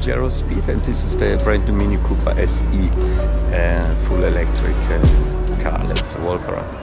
JARO Speed, and this is the brand new Mini Cooper SE full electric car. Let's walk around.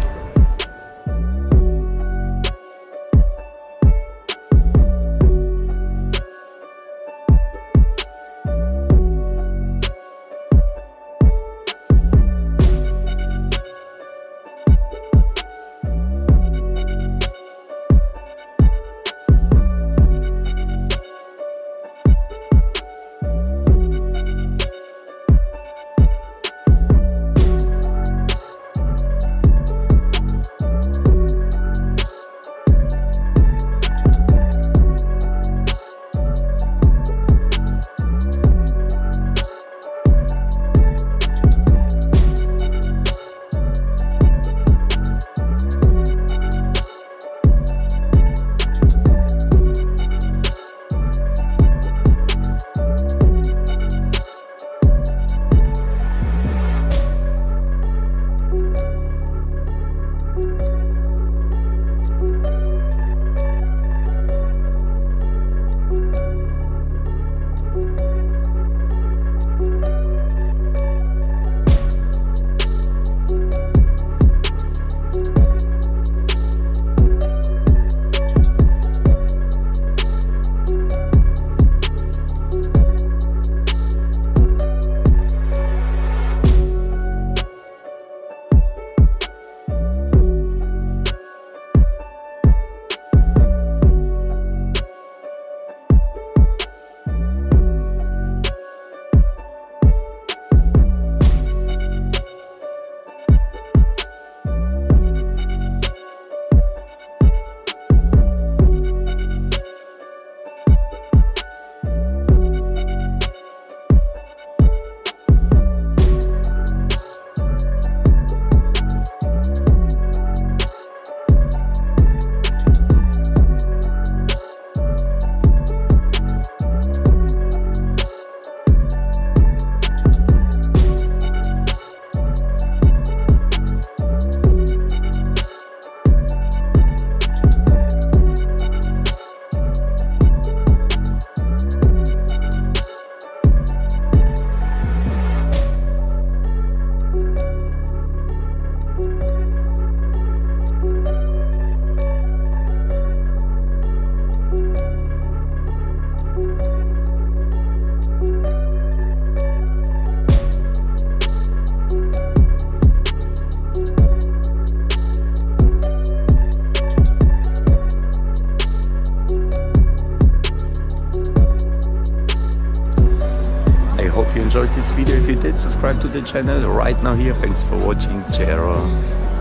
I hope you enjoyed this video. If you did, subscribe to the channel right now here. Thanks for watching. JARO.